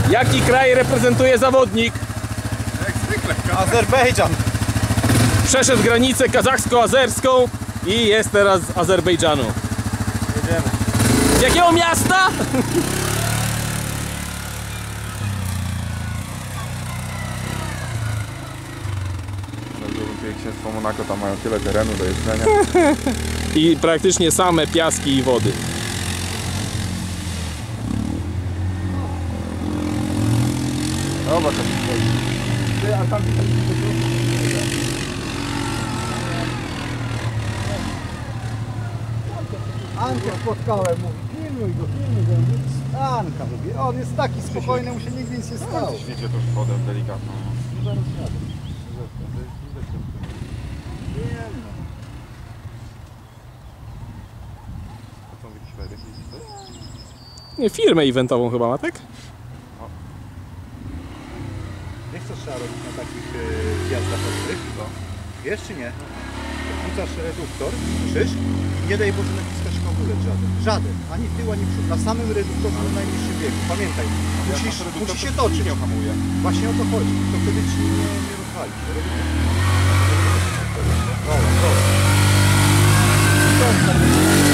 Jaki kraj reprezentuje zawodnik? Jak zwykle. Azerbejdżan. Przeszedł granicę kazachsko-azerską i jest teraz z Azerbejdżanu. Jedziemy. Z jakiego miasta? Księstwo Monako, tam mają tyle terenu do jeżdżenia. I praktycznie same piaski i wody. Zobacz, a tam Ankę spotkałem, mówi, pilnuj go. Anka lubi. On jest taki spokojny, mu się nigdy nic nie stało. Wiecie też wodę delikatną. Zaraz jadę. A są jakieś wejdę, Nie, firmę eventową chyba ma, tak? Wiesz co trzeba robić na takich zjazdach ostrych? Co? Wiesz czy nie? Wrzucasz reduktor, krzyż i nie daj Boże naciskać hamulec żaden. Żaden. Ani tył, ani przód. Na samym reduktorze na najniższym biegu. Pamiętaj. Musisz się toczyć. Nie hamuje. Właśnie o to chodzi. To wtedy ci nie rozwali. Dobra.